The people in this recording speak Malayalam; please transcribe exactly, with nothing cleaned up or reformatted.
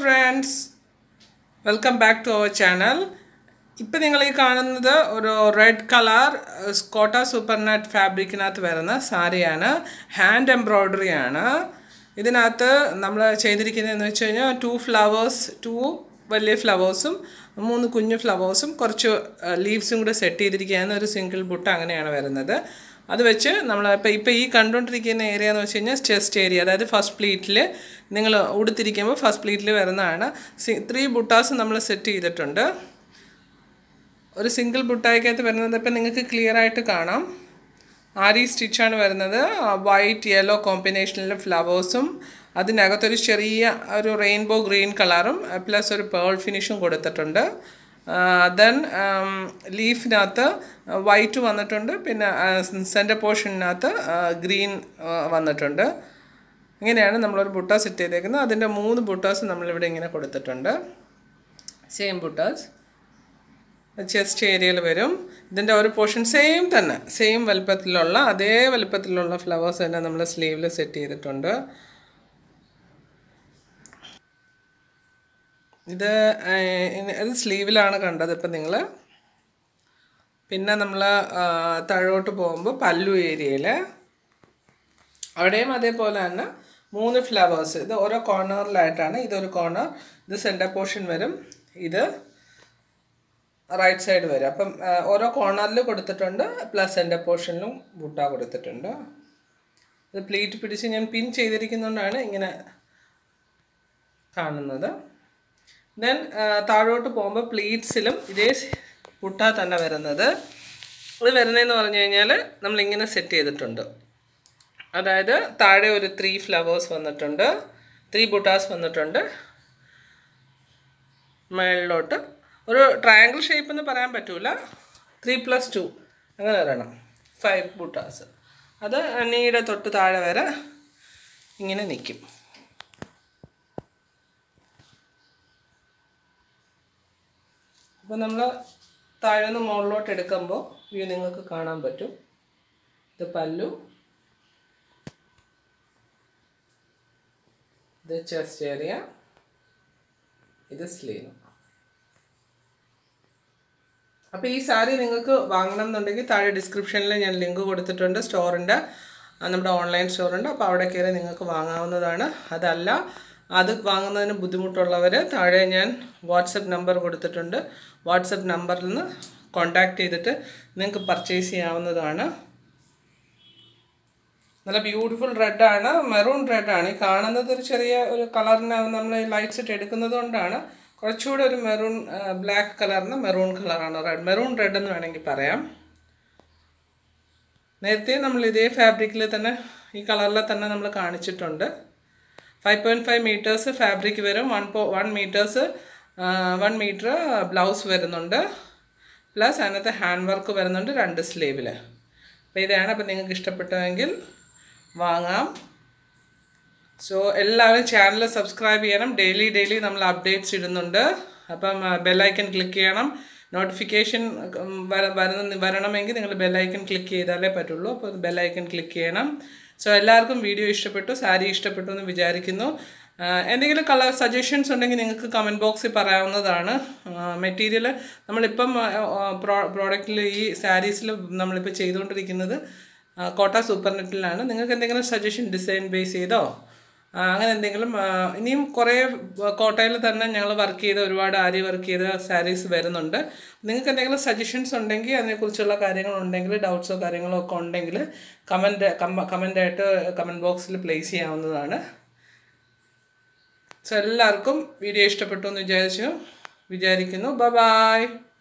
friends, welcome back to our channel. ഇപ്പോൾ നിങ്ങൾ ഈ കാണുന്നത് ഒരു റെഡ് കളർ സ്കോട്ട സൂപ്പർനെറ്റ് ഫാബ്രിക്കിനകത്ത് വരുന്ന സാരിയാണ്. ഹാൻഡ് എംബ്രോയ്ഡറി ആണ്. ഇതിനകത്ത് നമ്മൾ ചെയ്തിരിക്കുന്നതെന്ന് വെച്ച് കഴിഞ്ഞാൽ ടു ഫ്ലവേഴ്സ് ടു വലിയ ഫ്ലവേഴ്സും മൂന്ന് കുഞ്ഞു ഫ്ലവേഴ്സും കുറച്ച് ലീവ്സും കൂടെ സെറ്റ് ചെയ്തിരിക്കുകയാണ്. ഒരു സിംഗിൾ ബുട്ട അങ്ങനെയാണ് വരുന്നത്. അത് വെച്ച് നമ്മൾ ഇപ്പോൾ ഇപ്പോൾ ഈ കണ്ടുകൊണ്ടിരിക്കുന്ന ഏരിയ എന്ന് വെച്ച് കഴിഞ്ഞാൽ ചെസ്റ്റ് ഏരിയ, അതായത് ഫസ്റ്റ് പ്ലീറ്റിൽ നിങ്ങൾ ഉടുത്തിരിക്കുമ്പോൾ ഫസ്റ്റ് പ്ലീറ്റിൽ വരുന്നതാണ്. സി ത്രീ ബുട്ടാസ് നമ്മൾ സെറ്റ് ചെയ്തിട്ടുണ്ട്. ഒരു സിംഗിൾ ബുട്ടായ്ക്കകത്ത് വരുന്നത് ഇപ്പം നിങ്ങൾക്ക് ക്ലിയർ ആയിട്ട് കാണാം. ആരി സ്റ്റിച്ചാണ് വരുന്നത്. വൈറ്റ് യെല്ലോ കോമ്പിനേഷനിലെ ഫ്ലവേഴ്സും അതിനകത്തൊരു ചെറിയ ഒരു റെയിൻബോ ഗ്രീൻ കളറും പ്ലസ് ഒരു പേൾ ഫിനിഷും കൊടുത്തിട്ടുണ്ട്. ദെൻ ലീഫിനകത്ത് വൈറ്റ് വന്നിട്ടുണ്ട്, പിന്നെ സെൻറ്റർ പോർഷനകത്ത് ഗ്രീൻ വന്നിട്ടുണ്ട്. ഇങ്ങനെയാണ് നമ്മളൊരു ബുട്ട സെറ്റ് ചെയ്തേക്കുന്നത്. അതിൻ്റെ മൂന്ന് ബുട്ടാസ് നമ്മളിവിടെ ഇങ്ങനെ കൊടുത്തിട്ടുണ്ട്. സെയിം ബുട്ടാസ് ചെസ്റ്റ് ഏരിയയിൽ വരും. ഇതിൻ്റെ ഒരു പോർഷൻ സെയിം തന്നെ, സെയിം വലുപ്പത്തിലുള്ള അതേ വലുപ്പത്തിലുള്ള ഫ്ലവേഴ്സ് തന്നെ നമ്മൾ സ്ലീവിൽ സെറ്റ് ചെയ്തിട്ടുണ്ട്. ഇത് ഇത് സ്ലീവിലാണ് കണ്ടത് ഇപ്പം നിങ്ങൾ. പിന്നെ നമ്മൾ താഴോട്ട് പോകുമ്പോൾ പല്ലു ഏരിയയിൽ അവിടെയും അതേപോലെ തന്നെ മൂന്ന് ഫ്ലവേഴ്സ്. ഇത് ഓരോ കോർണറിലായിട്ടാണ്. ഇതൊരു കോർണർ, ഇത് സെൻറ്റർ പോർഷൻ വരും, ഇത് റൈറ്റ് സൈഡ് വരും. അപ്പം ഓരോ കോർണറിൽ കൊടുത്തിട്ടുണ്ട്, പ്ലസ് സെൻറ്റർ പോർഷനിലും ബുട്ട കൊടുത്തിട്ടുണ്ട്. ഇത് പ്ലീറ്റ് പിടിച്ച് ഞാൻ പിൻ ചെയ്തിരിക്കുന്നതുകൊണ്ടാണ് ഇങ്ങനെ കാണുന്നത്. ദെൻ താഴോട്ട് പോകുമ്പോൾ പ്ലീറ്റ്സിലും ഇതേ ബുട്ട തന്നെ വരുന്നത്. ഇത് വരുന്നതെന്ന് പറഞ്ഞു കഴിഞ്ഞാൽ നമ്മളിങ്ങനെ സെറ്റ് ചെയ്തിട്ടുണ്ട്. അതായത് താഴെ ഒരു ത്രീ ഫ്ലവേഴ്സ് വന്നിട്ടുണ്ട്, ത്രീ ബുട്ടാസ് വന്നിട്ടുണ്ട്. മേളിലോട്ട് ഒരു ട്രയാങ്കിൾ ഷേപ്പ് എന്ന് പറയാൻ പറ്റില്ല, ത്രീ പ്ലസ് ടു അങ്ങനെ വരണം, ഫൈവ് ബുട്ടാസ്. അത് നീടെ തൊട്ട് താഴെ വരെ ഇങ്ങനെ നിൽക്കും. അപ്പോൾ നമ്മൾ താഴെ നിന്ന് മുകളിലോട്ട് എടുക്കുമ്പോൾ വ്യൂ നിങ്ങൾക്ക് കാണാൻ പറ്റും. ഇത് പല്ലു, ഇത് ചെസ്റ്റ് ഏരിയ, ഇത് സ്ലീവ്. അപ്പോൾ ഈ സാരി നിങ്ങൾക്ക് വാങ്ങണം എന്നുണ്ടെങ്കിൽ താഴെ ഡിസ്ക്രിപ്ഷനിൽ ഞാൻ ലിങ്ക് കൊടുത്തിട്ടുണ്ട്. സ്റ്റോറിൻ്റെ, നമ്മുടെ ഓൺലൈൻ സ്റ്റോറുണ്ട്. അപ്പോൾ അവിടെ കയറി നിങ്ങൾക്ക് വാങ്ങാവുന്നതാണ്. അതല്ല അത് വാങ്ങുന്നതിന് ബുദ്ധിമുട്ടുള്ളവർ താഴെ ഞാൻ വാട്സപ്പ് നമ്പർ കൊടുത്തിട്ടുണ്ട്. വാട്സപ്പ് നമ്പറിൽ നിന്ന് കോൺടാക്റ്റ് ചെയ്തിട്ട് നിങ്ങൾക്ക് പർച്ചേസ് ചെയ്യാവുന്നതാണ്. നല്ല ബ്യൂട്ടിഫുൾ റെഡാണ്, മെറൂൺ റെഡാണ്. ഈ കാണുന്നത് ഒരു ചെറിയ ഒരു കളറിന് നമ്മൾ ലൈറ്റ്സ് ഇട്ട് എടുക്കുന്നത് കൊണ്ടാണ് കുറച്ചുകൂടെ ഒരു മെറൂൺ ബ്ലാക്ക് കളറിന് മെറൂൺ കളറാണ് റെഡ്, മെറൂൺ റെഡ് എന്ന് വേണമെങ്കിൽ പറയാം. നേരത്തെ നമ്മൾ ഇതേ ഫാബ്രിക്കിൽ തന്നെ ഈ കളറിൽ തന്നെ നമ്മൾ കാണിച്ചിട്ടുണ്ട്. Five point five meters fabric വരും, വൺ പോ one meters one meter blouse വരുന്നുണ്ട്, പ്ലസ് അതിനകത്ത് ഹാൻഡ് വർക്ക് വരുന്നുണ്ട് രണ്ട് സ്ലീവിൽ. അപ്പോൾ ഇതാണ്. അപ്പോൾ നിങ്ങൾക്ക് ഇഷ്ടപ്പെട്ടെങ്കിൽ വാങ്ങാം. സോ എല്ലാവരും ചാനൽ സബ്സ്ക്രൈബ് ചെയ്യണം. ഡെയിലി ഡെയിലി നമ്മൾ അപ്ഡേറ്റ്സ് ഇടുന്നുണ്ട്. അപ്പം ബെല്ലൈക്കൺ ക്ലിക്ക് ചെയ്യണം. നോട്ടിഫിക്കേഷൻ വരുന്ന വരണമെങ്കിൽ നിങ്ങൾ ബെല്ലൈക്കൺ ക്ലിക്ക് ചെയ്താലേ പറ്റുള്ളൂ. അപ്പോൾ ബെല്ലൈക്കൺ ക്ലിക്ക് ചെയ്യണം. സോ എല്ലാവർക്കും വീഡിയോ ഇഷ്ടപ്പെട്ടു, സാരി ഇഷ്ടപ്പെട്ടു എന്ന് വിചാരിക്കുന്നു. എന്തെങ്കിലും കളർ സജഷൻസ് ഉണ്ടെങ്കിൽ നിങ്ങൾക്ക് കമൻറ്റ് ബോക്സിൽ പറയാവുന്നതാണ്. മെറ്റീരിയൽ നമ്മളിപ്പം പ്രോ പ്രോഡക്റ്റിൽ ഈ സാരീസിൽ നമ്മളിപ്പോൾ ചെയ്തുകൊണ്ടിരിക്കുന്നത് കോട്ട സൂപ്പർനെറ്റിലാണ്. നിങ്ങൾക്ക് എന്തെങ്കിലും സജഷൻ ഡിസൈൻ ബേസ് ചെയ്തോ അങ്ങനെ എന്തെങ്കിലും, ഇനിയും കുറേ കോട്ടയിൽ തന്നെ ഞങ്ങൾ വർക്ക് ചെയ്ത ഒരുപാട് ആരി വർക്ക് ചെയ്ത സാരീസ് വരുന്നുണ്ട്. നിങ്ങൾക്ക് എന്തെങ്കിലും സജഷൻസ് ഉണ്ടെങ്കിൽ അതിനെക്കുറിച്ചുള്ള കാര്യങ്ങളുണ്ടെങ്കിൽ, ഡൗട്ട്സോ കാര്യങ്ങളോ ഒക്കെ ഉണ്ടെങ്കിൽ കമൻറ്റ് കമൻ്റായിട്ട് കമൻറ്റ് ബോക്സിൽ പ്ലേസ് ചെയ്യാവുന്നതാണ്. സോ എല്ലാവർക്കും വീഡിയോ ഇഷ്ടപ്പെട്ടു എന്ന് വിചാരിച്ചു വിചാരിക്കുന്നു. Bye by.